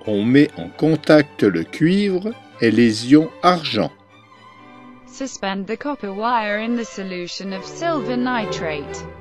On met en contact le cuivre et les ions argent. Suspend the copper wire in the solution of silver nitrate.